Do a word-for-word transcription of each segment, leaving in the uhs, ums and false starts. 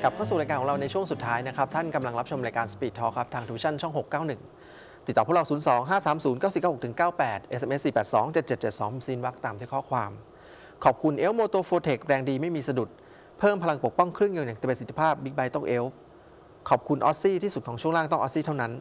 กลับเข้าสู่รายการของเราในช่วงสุดท้ายนะครับท่านกำลังรับชมรายการ Speed Talk ครับทางทูวิชั่นช่องหกเก้าหนึ่งติดต่อพวกเรา ศูนย์ สอง ห้า สาม ศูนย์ เก้า สี่ เก้า หก เก้า แปด เอส เอ็ม เอส สี่ แปด สอง เจ็ด เจ็ด เจ็ด สองซีนวักตามที่ข้อความขอบคุณเอลโมโตโฟเทคแรงดีไม่มีสะดุดเพิ่มพลังปกป้องเครื่องยนต์อย่างเต็มประสิทธิภาพบิ๊กไบค์ต้องเอลขอบคุณออสซี่ที่สุดของช่วงล่างต้องออสซี่เท่านั้น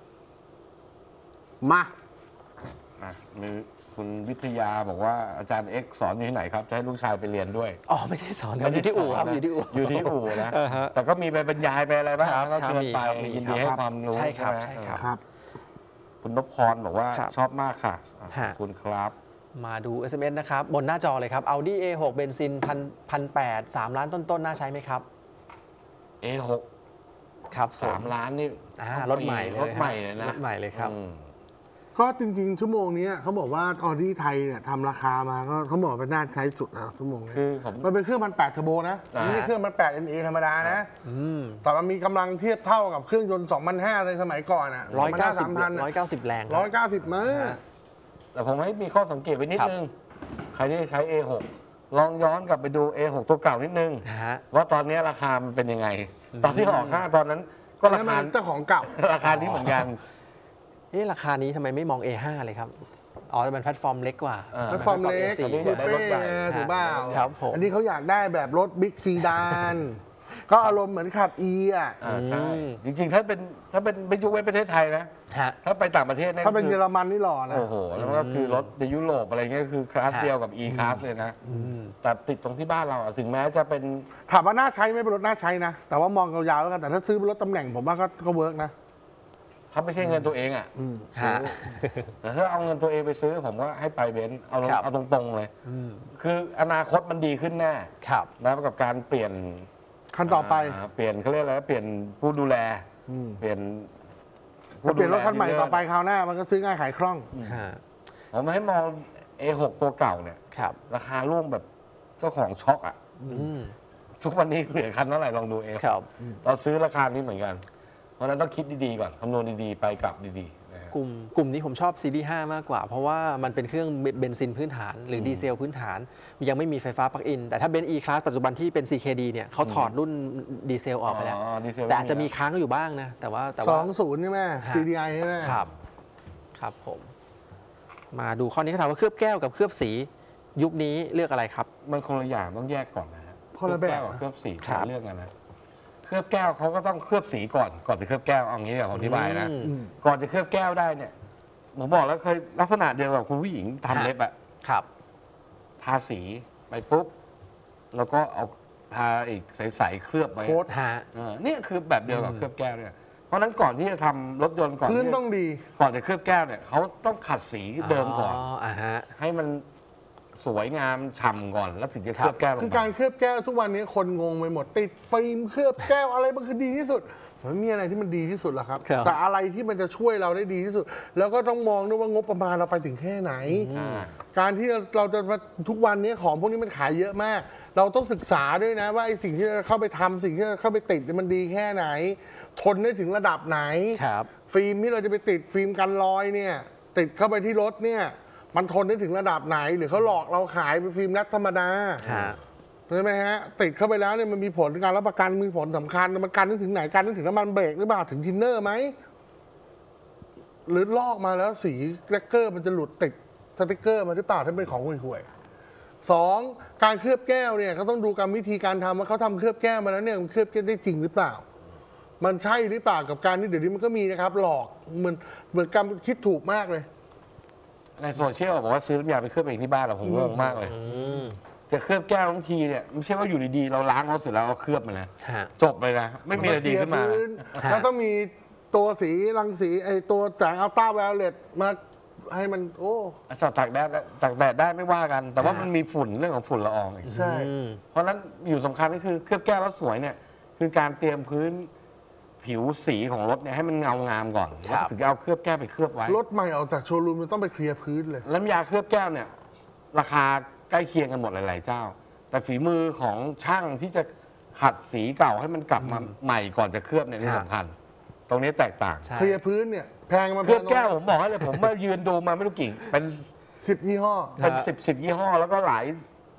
มาอ่ะมีคุณวิทยาบอกว่าอาจารย์เอ็กซ์สอนอยู่ที่ไหนครับจะให้ลูกชายไปเรียนด้วยอ๋อไม่ได้สอนครับอยู่ที่อู่ครับอยู่ที่อู่อยู่ที่อู่นะอ่าฮะแต่ก็มีไปบรรยายไปอะไรบ้างครับก็เชิญไปครับมียินดีให้ความรู้ใช่ครับไหมใช่ครับครับคุณนพพรบอกว่าครับชอบมากค่ะอ่ะฮะขอบคุณครับมาดู เอส เอ็ม เอส นะครับบนหน้าจอเลยครับ Audi เอ หก เบนซินพันพันแปดสามล้านต้นๆน่าใช้ไหมครับเอ หกครับผสามล้านนี่อ่ารถใหม่เลยรถใหม่เลยนะรถใหม่เลยครับอืมก็จริงๆ ชั่วโมงนี้เขาบอกว่าออดี้ไทยเนี่ยทำราคามาก็เขาบอกเป็นน่าใช้สุดแล้วชั่วโมงนี้คือผมมันเป็นเครื่องพันแปดเทอร์โบนะอ่าไม่ใช่เครื่องพันแปดเอ็นเอธรรมดานะอืมแต่มันมีกำลังเทียบเท่ากับเครื่องยนต์สองพันห้าในสมัยก่อนอ่ะร้อยเก้าสิบสามพันร้อยเก้าสิบแรงร้อยเก้าสิบม้าฮะแต่ผมให้มีข้อสังเกตไว้นิดครับนึง ใครที่ใช้ เอ หก ลองย้อนกลับไปดู เอ หก ตัวเก่านิดนึงนะฮะว่าตอนนี้ราคามันเป็นยังไงอืมตอนที่ออกห้างตอนนั้นก็รานั่นคามันเจ้าของเก่าราคานี้เหมือนกันเอ๊ะราคานี้ทำไมไม่มอง เอ ห้า เลยครับ อ๋อแต่เป็นแพลตฟอร์มเล็กกว่าอ่าแพลตฟอร์มเล็กตอนนี้คูอยากได้เป้รถใหญ่ถูกเปล่าครับผมอันนี้เขาอยากได้แบบรถบิ๊กซีดาน ก็อารมณ์เหมือนขับ E อ่ะอ่าใช่อืมจริงๆ ถ้าเป็นถ้าเป็นไม่ยุคไว้ประเทศไทยนะฮะถ้าไปต่างประเทศเนี่ยถ้าเป็นคืเยออรมันนี่หล่อนะโอ้โห แล้วก็คือรถในยุโรปอะไรเงี้ยคือคลาสฮะเดียวกับ E คลาสเลยนะอืมแต่ติดตรงที่บ้านเราอะถึงแม้จะเป็นถามว่าน่าใช้ไหมเป็นรถน่าใช้นะ แต่ว่ามองยาวๆแล้วกันแต่ถ้าซื้อเป็นรถตำแหน่งผมว่าก็ก็เวิร์กนะถ้าไม่ใช่เงินตัวเองอ่ะอืมฮะแต่ถ้าเอาเงินตัวเองไปซื้อผมก็ให้ไปเบนซ์เอาครับเอาตรงๆเลยอืมคืออนาคตมันดีขึ้นแน่ครับนะกับการเปลี่ยนคันต่อไปาเปลี่ยนเขาเรียกอะไรเปลี่ยนผู้ดูแลอืมเปลี่ยนถ้าเปลี่ยนรถคันใหม่ต่อไปคราวหน้ามันก็ซื้อง่ายขายคล่องฮะผมให้มอง เอ หก ตัวเก่าเนี่ยครับราคาร่วมแบบเจ้าของช็อกอ่ะอืมทุกวันนี้เหลือคันเท่าไหร่ลองดูเองครับเราซื้อราคานี้เหมือนกัน เพราะฉะนั้นต้องคิดดีๆก่อนคำนวณดีๆ ไปกลับดีๆนะฮะกลุ่มกลุ่มนี้ผมชอบซีรีส์ห้ามากกว่า เพราะว่ามันเป็นเครื่องเบนซินพื้นฐาน หรือดีเซลพื้นฐาน ยังไม่มีไฟฟ้าปลั๊กอิน แต่ถ้าเบนซ์ E Class ปัจจุบันที่เป็น ซี เค ดี เนี่ยเขาถอดรุ่นดีเซลออกไปแล้วอ๋อดีเซลแต่อาจจะมีค้างอยู่บ้างนะ แต่ว่าแต่สว่าองศูนย์ใช่ไหมฮะซี ดี ไอ ใช่ไหมครับ ครับผม มาดูข้อนี้เขาถามว่าเคลือบแก้วกับเคลือบสี ยุคนี้เลือกอะไรครับมันคนละอย่างต้องแยกก่อนนะฮะคนละแบบเคลือบแก้วกับเคลือบสีครับคนละเรื่องกันนะเคลือบแก้วเขาก็ต้องเคลือบสีก่อนก่อนจะเคลือบแก้วเอางี้เดี๋ยวผมอธิบายนะอืมอืมก่อนจะเคลือบแก้วได้เนี่ยผมบอกแล้วเคยลักษณะเดียวกับคุณผู้หญิงทำฮะเล็บอะครับทาสีไปปุ๊บแล้วก็เอาทาอีกใสๆเคลือบไว้โค้ดฮะเออเนี่ยคือแบบเดียวกับเคลือบแก้วเนี่ยเพราะฉะนั้นก่อนที่จะทำรถยนต์ก่อนพื้นที่ต้องดีก่อนจะเคลือบแก้วเนี่ยเขาต้องขัดสีเดิมก่อนอ๋ออ่าฮะให้มันสวยงามฉ่ำก่อนแล้วถึงจะเคลือบแก้วลงคือไปการเคลือบแก้วทุกวันนี้คนงงไปหมด ติดฟิล์มเคลือบแก้วอะไรมันคือดีที่สุดมันไม่มีอะไรที่มันดีที่สุดหรอกครับครับแต่อะไรที่มันจะช่วยเราได้ดีที่สุด แล้วก็ต้องมองด้วยว่างบประมาณเราไปถึงแค่ไหนอ่าการที่เราจะมาทุกวันนี้ของพวกนี้มันขายเยอะมาก เราต้องศึกษาด้วยนะ ว่าไอ้สิ่งที่เราเข้าไปทำสิ่งที่เราเข้าไปติดเนี่ยมันดีแค่ไหน ทนได้ถึงระดับไหนครับฟิล์มที่เราจะไปติดฟิล์มกันรอยเนี่ยติดเข้าไปที่รถเนี่ยมันทนได้ถึงระดับไหน หรือเขาหลอกเราขายเป็นฟิล์มแรปธรรมดาฮะใช่ไหมฮะติดเข้าไปแล้วเนี่ยมันมีผลการรับประกันมีผลสำคัญมันกันได้ถึงไหนกันได้ถึงน้ำมันเบรกหรือเปล่าถึงทินเนอร์ไหมหรือลอกมาแล้วสีแกรกเกอร์มันจะหลุดติดสติกเกอร์มาหรือเปล่าถ้าเป็นของห่วยๆสองการเคลือบแก้วเนี่ยเขาต้องดูกรรมวิธีการทำว่าเขาทำเคลือบแก้วมาแล้วเนี่ยมันเคลือบแก้วได้จริงหรือเปล่า มันใช่หรือเปล่ากับการที่เดี๋ยวนี้มันก็มีนะครับ หลอกเหมือนเหมือนการคิดถูกมากเลยในโซเชียลบอกว่าซื้อน้ำยาไปเคลือบเองที่บ้านเราผมงงมากเลยอืมจะเคลือบแก้วบางทีเนี่ยไม่ใช่ว่าอยู่ดีๆเราล้างรถเสร็จแล้วเราเคลือบมันนะฮะจบเลยนะไม่มีอะไรดีขึ้นมาเคลียร์พื้ฮะแล้วต้องมีตัวสีรังสีไอตัวแสงอัลตราไวโอเลตมาให้มันโอ้จอดตากแดดตากแดดได้ไม่ว่ากัน แต่ว่าฮะมันมีฝุ่นเรื่องของฝุ่นละอองอีกใช่อืมเพราะฉะนั้นอยู่สำคัญก็คือเคลือบแก้วแล้วสวยเนี่ยคือการเตรียมพื้นผิวสีของรถเนี่ยให้มันเงางามก่อนครัแล้วบถึงจะเอาเคลือบแก้วไปเคลือบไว้รถใหม่ออกจากโชว์รูมมันต้องไปเคลียร์พื้นเลยน้ำยาเคลือบแก้วเนี่ยราคาใกล้เคียงกันหมดหลายๆเจ้า แต่ฝีมือของช่างที่จะขัดสีเก่าให้มันกลับมาใหม่ก่อนจะเคลือบเนี่ยนี่ฮะสำคัญ ตรงนี้แตกต่างใช่เคลียร์พื้นเนี่ยแพงมาเคลือบแก้วผมบอกให้เลยผมมายืนดูมาไม่รู้กี่เป็นสิบยี่ห้อเป็นฮะสิบสิบยี่ห้อแล้วก็หลาย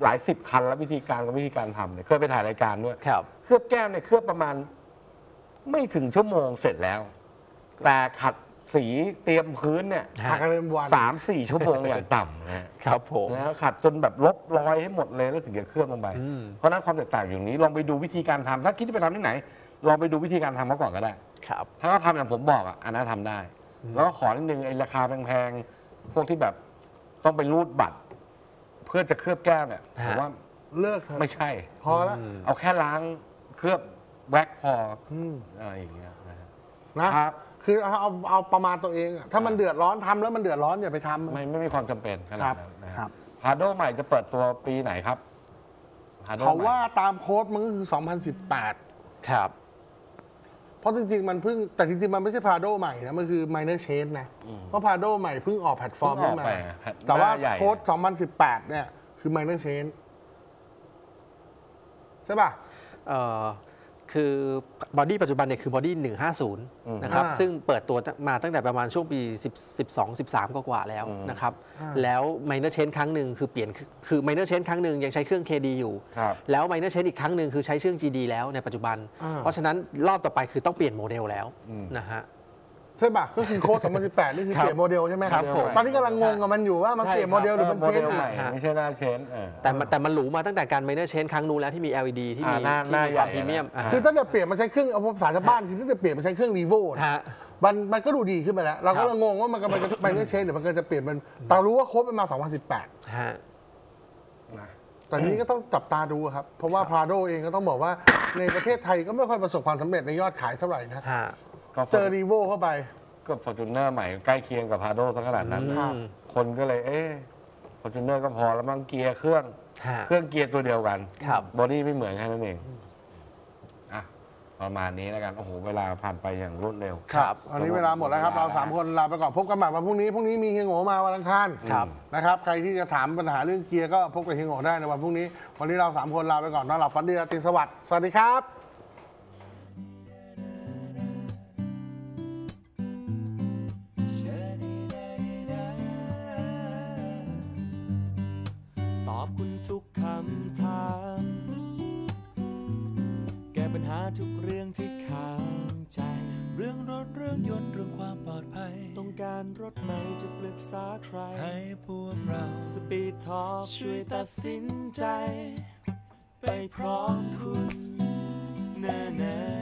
หลายสิบคันแล้ววิธีการกับวิธีการทำเนี่ยเคยไปถ่ายรายการด้วยครับเคลือบแก้มเนี่ยเคลือบประมาณไม่ถึงชั่วโมงเสร็จแล้ว แต่ขัดสีเตรียมพื้นเนี่ยหักกันเป็นวันสามสี่ชั่วโมงอย่างต่ำนะฮะครับผมนะขัดจนแบบลบรอยให้หมดเลยแล้วถึงจะเคลือบลงไปอืมเพราะฉะนั้นความแตกต่างอย่างนี้ลองไปดูวิธีการทำถ้าคิดจะไปทำที่ไหน ลองไปดูวิธีการทำเขาก่อนก็ได้ครับถ้าเขาทำอย่างผมบอกอ่ะอันนั้นทำได้ แล้วก็ขอนิดนึงไอ้ราคาแพงๆพวกที่แบบต้องไปรูดบัตร เพื่อจะเคลือบแก้มเนี่ยผมว่าเลิกเถอะไม่ใช่พอแล้วเอาแค่ล้างเคลือบแว็กพออืมอะไรอย่างเงี้ยนะฮะนะครับ คือเอาเอาเอาประมาณตัวเองอะถ้ามันเดือดร้อนทำแล้วมันเดือดร้อนอย่าไปทำไม่ไม่มีความจำเป็นขนาดนั้นนะคครัรับ บพาโดใหม่จะเปิดตัวปีไหนครับพาโดเขาใหม่ว่าตามโค้ดมันก็คือ สองพันสิบแปดครับเพราะจริงๆ มันเพิ่งแต่จริงๆ มันไม่ใช่พาโดใหม่นะ มันคือ minor change นะ เพราะพาโดใหม่เพิ่งออกแพลตฟอร์มเพิ่นี้งออกมาไปแต่ว่าหน้ใหญ่โค้ด สองพันสิบแปด เนี่ยคือ minor change ใช่ป่ะเอ่อคือบอดี้ปัจจุบันเนี่ยคือบอดี้หนึ่งห้าศูนย์อืมนะครับอ่าซึ่งเปิดตัวมาตั้งแต่ประมาณช่วงปี10 12 13กว่าๆแล้วอืมนะครับอ่าแล้ว minor change ครั้งหนึ่งคือเปลี่ยนคือคือ minor change ครั้งหนึ่งยังใช้เครื่อง เค ดี อยู่ครับแล้ว minor change อีกครั้งหนึ่งคือใช้เครื่อง จี ดี แล้วในปัจจุบันอ่าเพราะฉะนั้นรอบต่อไปคือต้องเปลี่ยนโมเดลแล้วอืมนะฮะใช่ป่ะ ก็คือโค้ด สองพันสิบแปด นี่คือครับเปลี่ยนโมเดลใช่ไหมครับผมตอนนี้กำลังงงกับมันอยู่ว่ามันใช่เปลี่ยนโมเดลหรือมันโมเชเดนลจ์ใหม่ไม่ใช่หน้าเชนเออแต่มันแต่มันหรูมาตั้งแต่การ minor change ครั้งนู้นแล้วที่มี แอล อี ดี ที่มีอ่าหน้าที่หน้ามีความใหญ่พรีเมียมอ่าคือตั้งแต่เปลี่ยนมาใช้เครื่องเอาภาษาชาวบ้านคือตั้งแต่เปลี่ยนมาใช้เครื่องรีโวฮะมันมันก็ดูดีขึ้นไปแล้ว เราครัก็บเลยงงว่ามันกำลังจะ minor change หรือมันกำลังจะเปลี่ยนเป็นแต่รู้ว่าโค้ดเป็นมา สองพันสิบแปดฮะนะแต่ทีนี้ก็ต้องจับตาดูครับ เพราะว่า Prado เองก็ต้องบอกว่าในประเทศไทยก็ไม่ค่อยประสบความสำเร็จในยอดขายเท่าไหร่นะฮะก็เจอรีโวเข้าไปก็ฟอร์จูเนอร์ใหม่ใกล้เคียงกับพาโดซะขนาดนั้นครับคนก็เลยเอ๊ฟอร์จูเนอร์ก็พอแล้วมั้งเกียร์เครื่องฮะเครื่องเกียร์ตัวเดียวกันครับบอดี้ไม่เหมือนแค่นั้นเองอ่ะประมาณนี้แล้วกัน โอ้โห เวลาผ่านไปอย่างรวดเร็วครับวันนี้เวลาหมดแล้วครับ เราสามคนลาไปก่อนพบกันใหม่วันพรุ่งนี้พรุ่งนี้มีเฮียโง่มาวันอังคารครับนะครับใครที่จะถามปัญหาเรื่องเกียร์ก็พบกับเฮียโง่ได้ในวันพรุ่งนี้ วันนี้เราสามคนลาไปก่อนนอนหลับฝันดีราตรีสวัสดิ์สวัสดีครับตอบคุณทุกคำถาม แก้ปัญหาทุกเรื่องที่ค้างใจ เรื่องรถเรื่องยนต์เรื่องความปลอดภัย ต้องการรถไหนจะปรึกษาใคร ให้พวกเรา Speed Talk ช่วยตัดสินใจ ไปพร้อมคุณแน่ๆ